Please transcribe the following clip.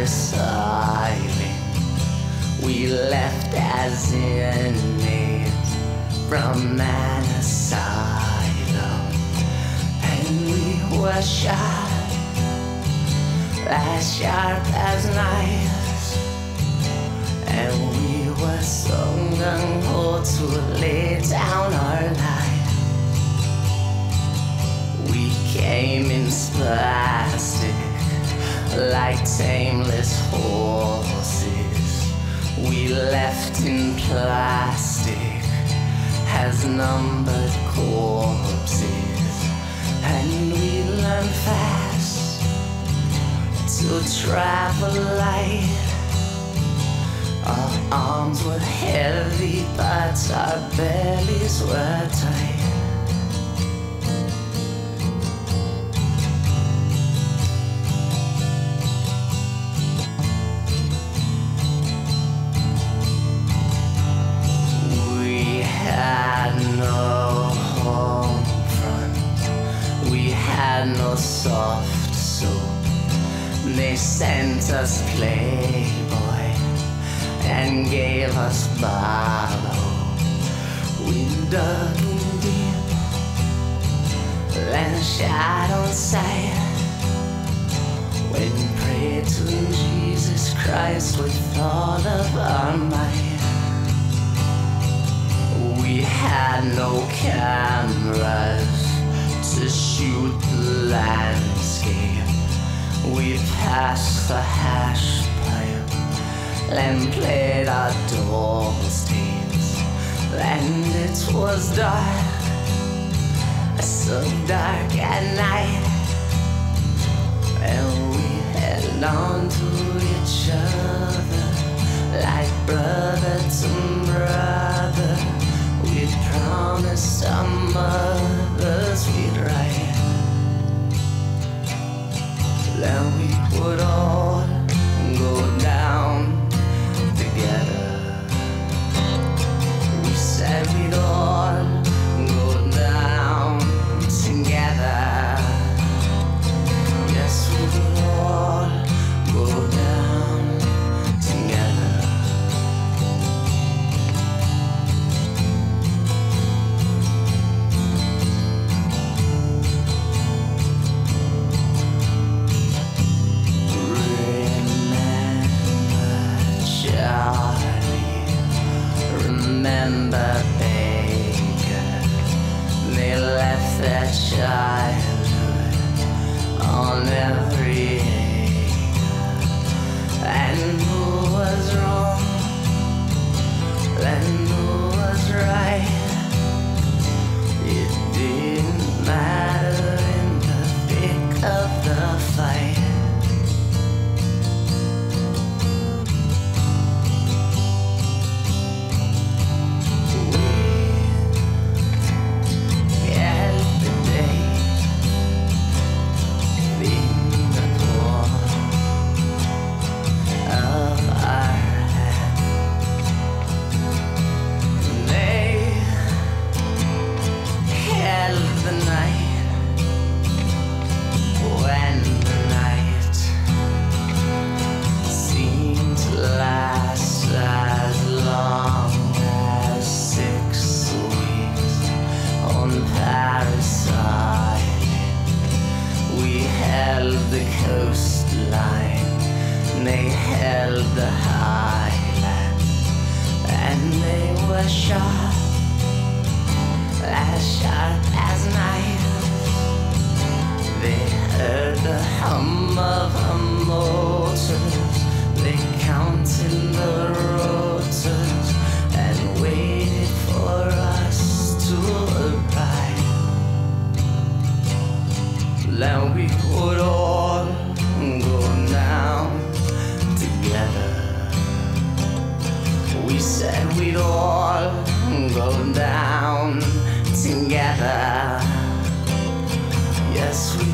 Paris Island. We left as inmates from an asylum, and we were shot as sharp as knives, and we were so gung-ho to lay down our lives. We came in plastic like tameless horses. We left in plastic as numbered corpses, and we learned fast to travel light. Our arms were heavy, but our bellies were tight. We had no home front, we had no soft soap. They sent us Playboy and gave us Barlow. We dug in deep and shot on sight, when we prayed to Jesus Christ with all of our might. We had no cameras to shoot the landscape. We passed the hash pipe and played our dolls' tapes, and it was dark, so dark at night, and we held on to each other like brother to brother. We promised our mothers we'd write. Then we would all go down together. We said we'd all go down together. Yes, we would all go down together. Remember Baker, they left their childhood on every acre. And who was wrong, and who was right, it didn't matter in the thick of the fight. Paris Island, we held the coastline, they held the highlands, and they were sharp as knives. They heard the hum of our motors, they counted the rotors and waited for us to arrive. Then we would all go down together. We said we'd all go down together. Yes, we